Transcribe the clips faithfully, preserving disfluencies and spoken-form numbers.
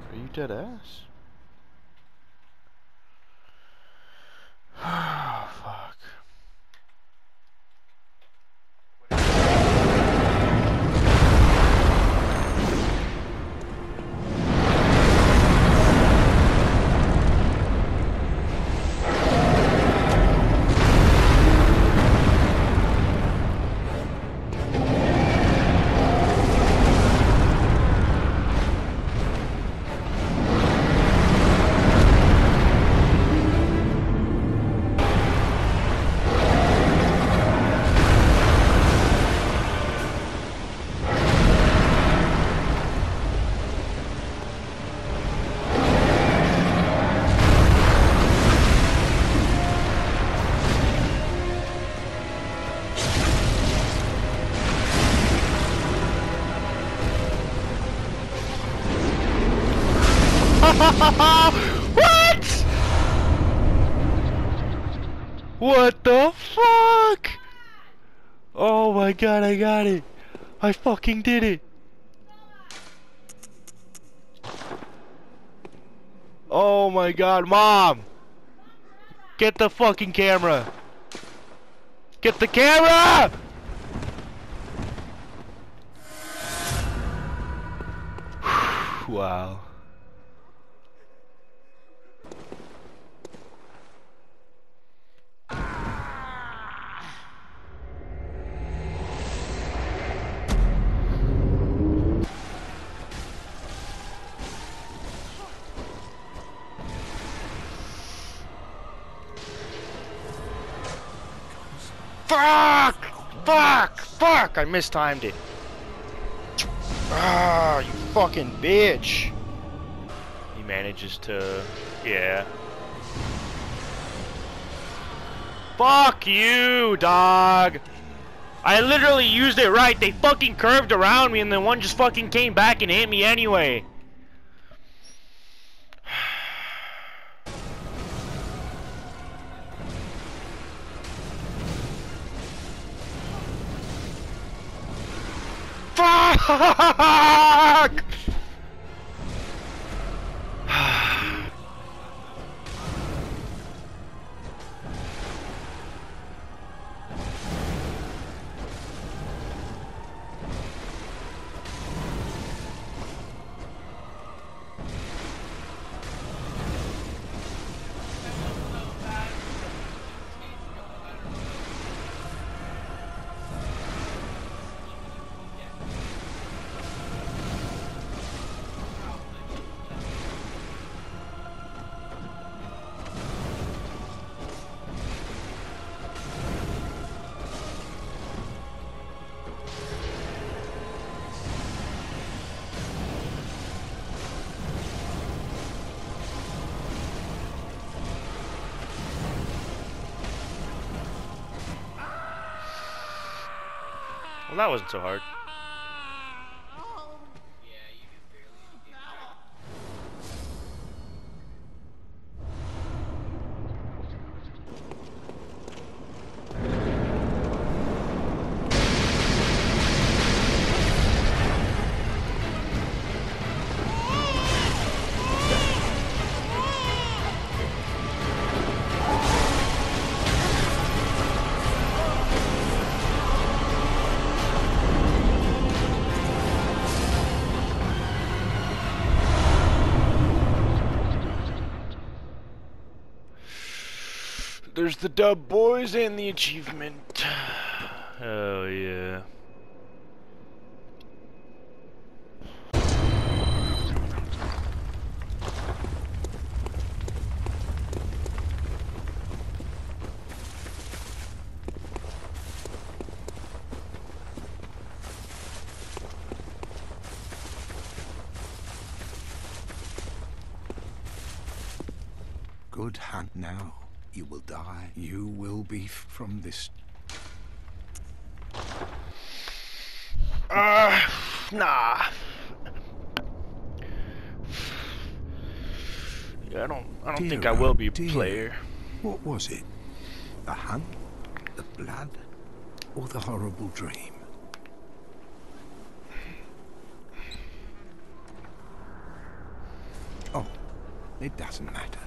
Are you dead ass? Fuck. What? What the fuck? Oh my god, I got it. I fucking did it. Oh my god, Mom! Get the fucking camera! Get the camera! Wow. Fuck! Fuck! Fuck! I mistimed it. Ah, you fucking bitch. He manages to... yeah. Fuck you, dog! I literally used it right. They fucking curved around me and then one just fucking came back and hit me anyway. Fuck! Well, that wasn't so hard. There's the dub, boys, and the achievement. Oh, yeah. Good hunt now. You will die. You will be from this. Uh, nah. Yeah, I don't. I don't Dear think I will be a dear. player. What was it? The hunt? The blood? Or the horrible dream? It doesn't matter.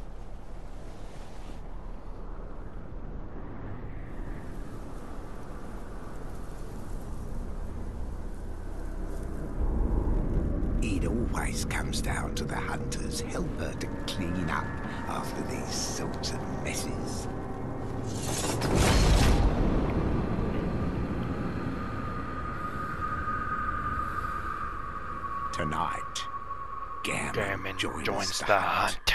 It always comes down to the hunter's helper to clean up after these sorts of messes. Tonight, Gammon, Gammon joins, joins the, the hunt. hunt.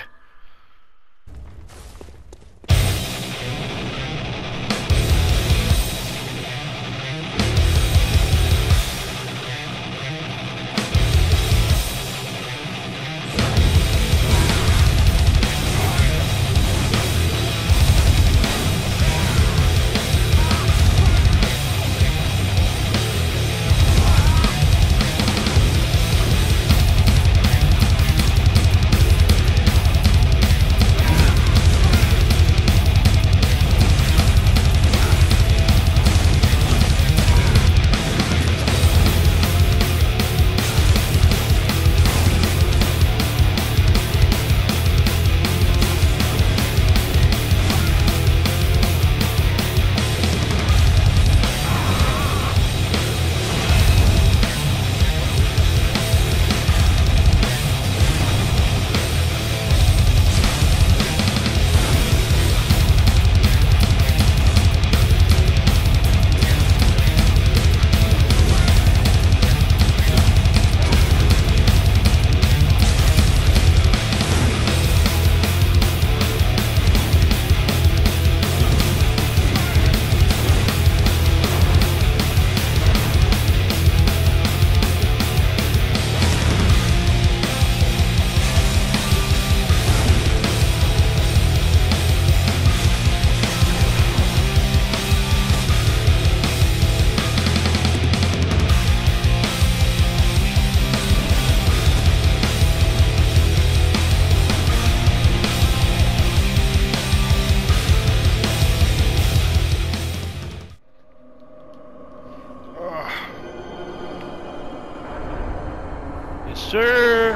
Sir.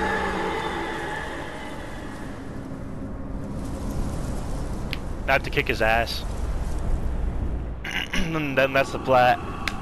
I have to kick his ass. And then that's the plat.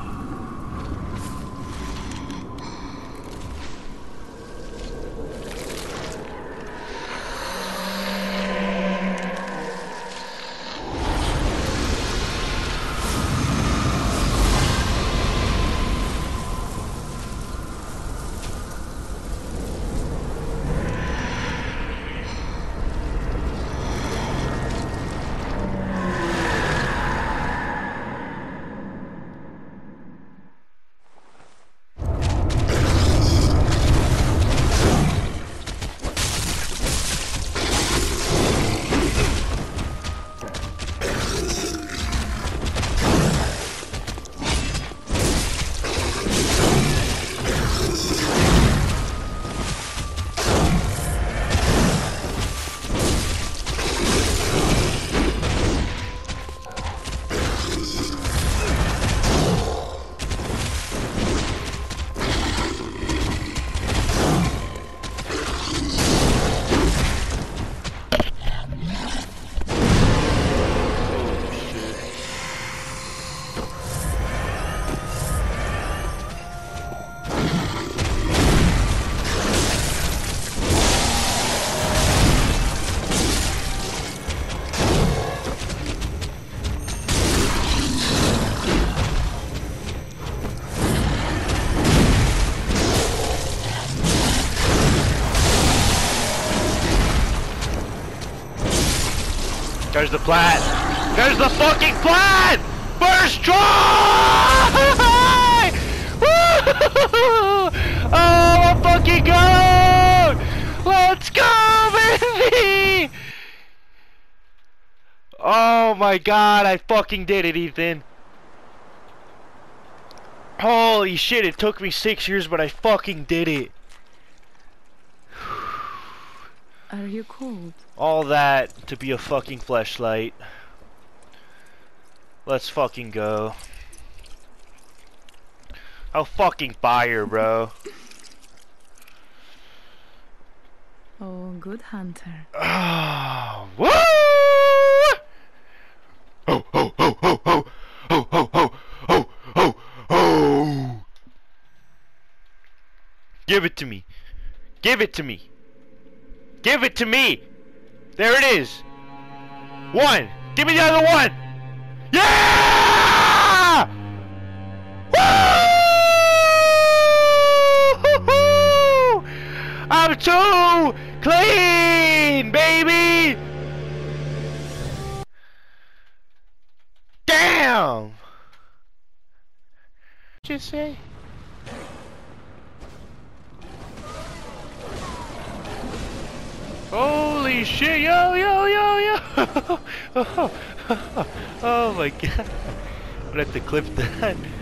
There's the plat. There's the fucking plat! First try! Oh, I'm fucking goat! Let's go, baby! Oh my god, I fucking did it, Ethan. Holy shit, it took me six years, but I fucking did it. Are you cold? All that to be a fucking fleshlight. Let's fucking go. I'll fucking fire, bro. Oh, good hunter. Oh, woo! Ho, ho, ho, ho, ho! Ho, ho, ho, ho, ho, ho! Give it to me. Give it to me. Give it to me! There it is! One! Give me the other one! Yeah! Woo! I'm too clean, baby! Damn! What'd you say? Holy shit, yo, yo, yo, yo! Oh my god. I'm gonna have to clip that.